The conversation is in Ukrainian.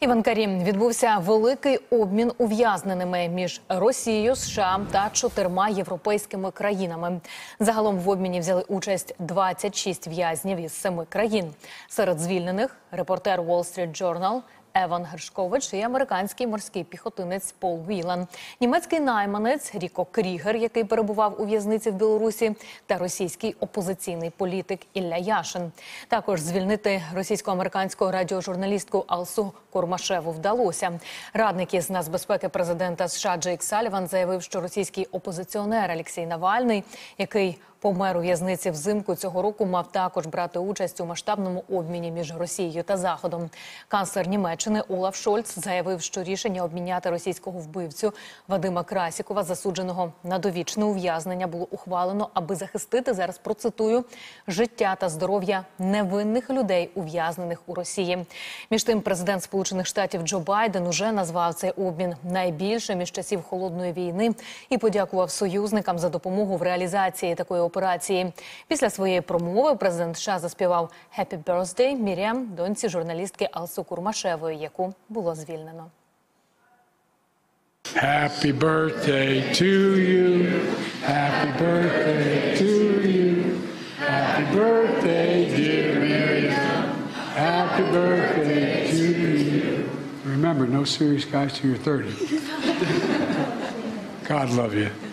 Іванкарі, відбувся великий обмін ув'язненими між Росією, США та 4 європейськими країнами. Загалом в обміні взяли участь 26 в'язнів із 7 країн. Серед звільнених – репортер Wall Street Journal Еван Гершкович і американський морський піхотинець Пол Вілан, німецький найманець Ріко Крігер, який перебував у в'язниці в Білорусі, та російський опозиційний політик Ілля Яшин. Також звільнити російсько-американську радіожурналістку Алсу Курмашеву вдалося. Радник із нацбезпеки президента США Джейк Саліван заявив, що російський опозиціонер Алексій Навальний, який помер у в'язниці взимку цього року, мав також брати участь у масштабному обміні між Росією та Заходом. Канцлер Німеччини Олаф Шольц заявив, що рішення обміняти російського вбивцю Вадима Красікова, засудженого на довічне ув'язнення, було ухвалено, аби захистити, зараз процитую, життя та здоров'я невинних людей, ув'язнених у Росії. Між тим, президент Сполучених Штатів Джо Байден уже назвав цей обмін найбільшим із часів Холодної війни і подякував союзникам за допомогу в реалізації такої операції. Після своєї промови президент США заспівав «Happy Birthday» Мір'ям, доньці журналістки Алсу Курмашевої, яку було звільнено. Happy birthday to you, happy birthday to you, happy birthday dear Miriam, happy birthday to you. Remember, no serious guys till you're 30. God love you.